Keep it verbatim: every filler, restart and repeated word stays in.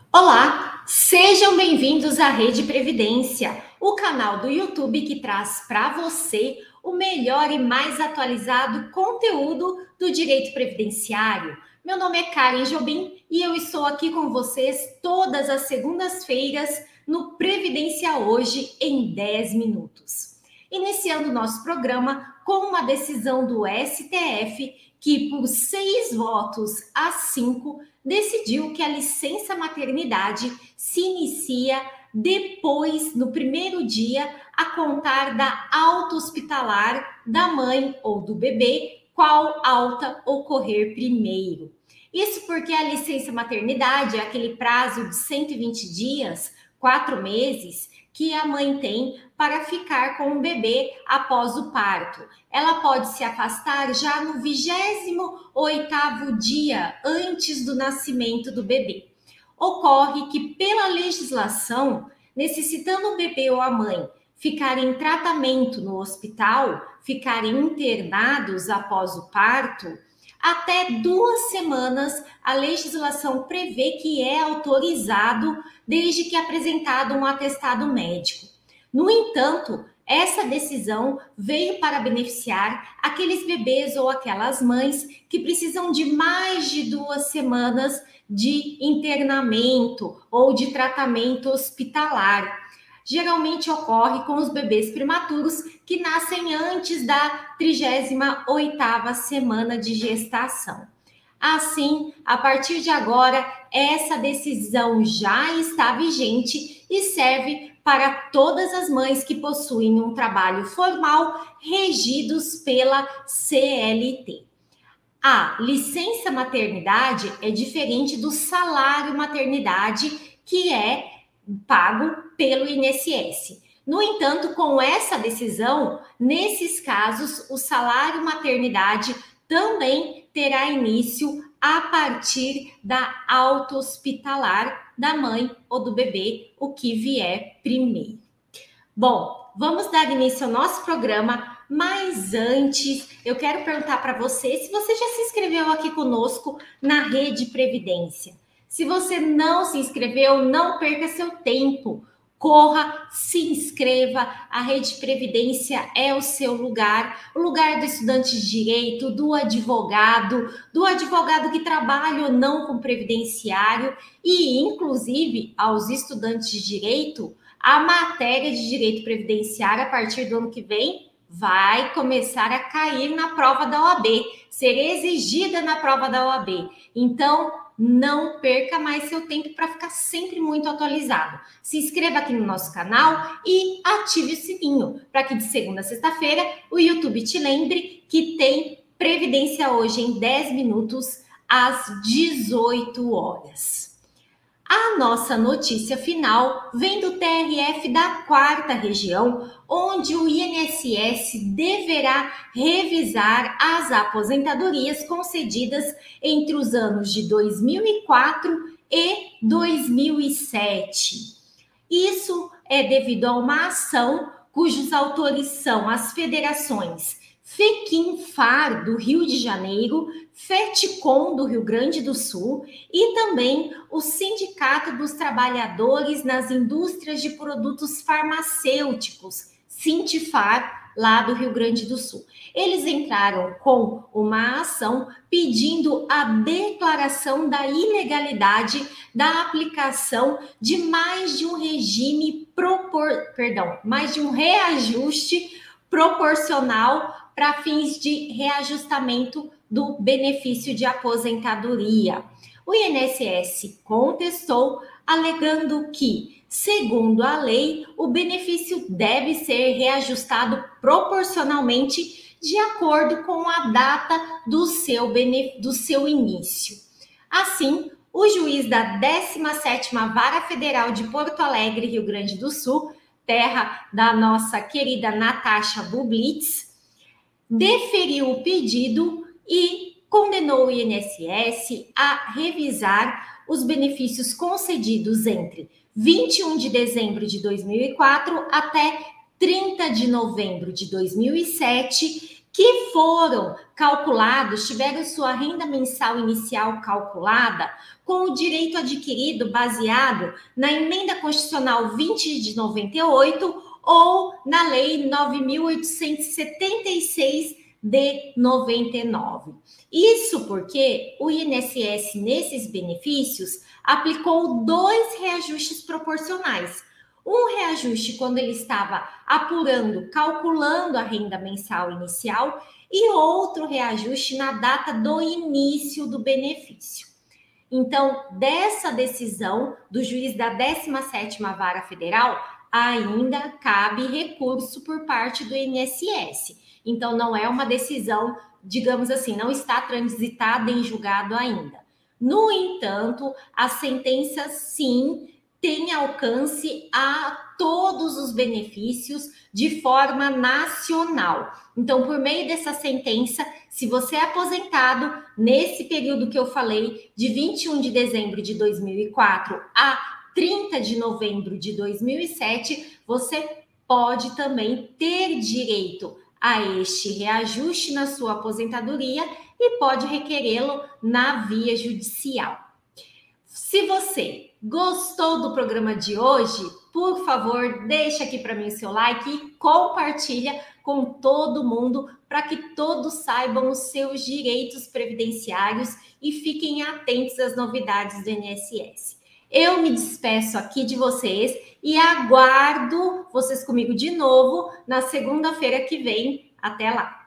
Olá, sejam bem-vindos à Rede Previdência, o canal do YouTube que traz para você o melhor e mais atualizado conteúdo do direito previdenciário. Meu nome é Karen Jobim e eu estou aqui com vocês todas as segundas-feiras no Previdência Hoje em dez minutos. Iniciando nosso programa com uma decisão do S T F que, por seis votos a cinco, decidiu que a licença maternidade se inicia depois, no primeiro dia, a contar da alta hospitalar da mãe ou do bebê, qual alta ocorrer primeiro. Isso porque a licença maternidade é aquele prazo de cento e vinte dias, quatro meses, que a mãe tem para ficar com o bebê após o parto. Ela pode se afastar já no vigésimo oitavo dia antes do nascimento do bebê. Ocorre que, pela legislação, necessitando o bebê ou a mãe ficarem em tratamento no hospital, ficarem internados após o parto, até duas semanas a legislação prevê que é autorizado desde que apresentado um atestado médico. No entanto, essa decisão veio para beneficiar aqueles bebês ou aquelas mães que precisam de mais de duas semanas de internamento ou de tratamento hospitalar. Geralmente ocorre com os bebês prematuros que nascem antes da trigésima oitava semana de gestação. Assim, a partir de agora, essa decisão já está vigente e serve para todas as mães que possuem um trabalho formal regidos pela C L T. A licença maternidade é diferente do salário maternidade, que é pago pelo I N S S. No entanto, com essa decisão, nesses casos, o salário maternidade também terá início a partir da alta hospitalar da mãe ou do bebê, o que vier primeiro. Bom, vamos dar início ao nosso programa, mas antes eu quero perguntar para você se você já se inscreveu aqui conosco na Rede Previdência. Se você não se inscreveu, não perca seu tempo. Corra, se inscreva. A Rede Previdência é o seu lugar, o lugar do estudante de direito, do advogado, do advogado que trabalha ou não com previdenciário e, inclusive, aos estudantes de direito, a matéria de direito previdenciário, a partir do ano que vem, vai começar a cair na prova da O A B, ser exigida na prova da O A B. Então, não perca mais seu tempo para ficar sempre muito atualizado. Se inscreva aqui no nosso canal e ative o sininho para que de segunda a sexta-feira o YouTube te lembre que tem Previdência Hoje em dez minutos às dezoito horas. A nossa notícia final vem do T R F da quarta região, onde o I N S S deverá revisar as aposentadorias concedidas entre os anos de dois mil e quatro e dois mil e sete. Isso é devido a uma ação cujos autores são as federações FECINFAR do Rio de Janeiro, FETICOM do Rio Grande do Sul e também o Sindicato dos Trabalhadores nas Indústrias de Produtos Farmacêuticos, SINTIFAR, lá do Rio Grande do Sul. Eles entraram com uma ação pedindo a declaração da ilegalidade da aplicação de mais de um regime propor, perdão, mais de um reajuste proporcional para fins de reajustamento do benefício de aposentadoria. O I N S S contestou, alegando que, segundo a lei, o benefício deve ser reajustado proporcionalmente de acordo com a data do seu, do seu início. Assim, o juiz da décima sétima Vara Federal de Porto Alegre, Rio Grande do Sul, terra da nossa querida Natasha Bublitz, deferiu o pedido e condenou o I N S S a revisar os benefícios concedidos entre vinte e um de dezembro de dois mil e quatro até trinta de novembro de dois mil e sete, que foram calculados, tiveram sua renda mensal inicial calculada com o direito adquirido baseado na Emenda Constitucional vinte de noventa e oito ou na Lei nove mil oitocentos e setenta e seis de noventa e nove. Isso porque o I N S S, nesses benefícios, aplicou dois reajustes proporcionais. Um reajuste quando ele estava apurando, calculando a renda mensal inicial, e outro reajuste na data do início do benefício. Então, dessa decisão do juiz da décima sétima Vara Federal, ainda cabe recurso por parte do I N S S. Então, não é uma decisão, digamos assim, não está transitada em julgado ainda. No entanto, a sentença, sim, tem alcance a todos os benefícios de forma nacional. Então, por meio dessa sentença, se você é aposentado nesse período que eu falei, de vinte e um de dezembro de dois mil e quatro a trinta de novembro de dois mil e sete, você pode também ter direito a este reajuste na sua aposentadoria e pode requerê-lo na via judicial. Se você gostou do programa de hoje, por favor, deixa aqui para mim o seu like e compartilha com todo mundo para que todos saibam os seus direitos previdenciários e fiquem atentos às novidades do I N S S. Eu me despeço aqui de vocês e aguardo vocês comigo de novo na segunda-feira que vem. Até lá!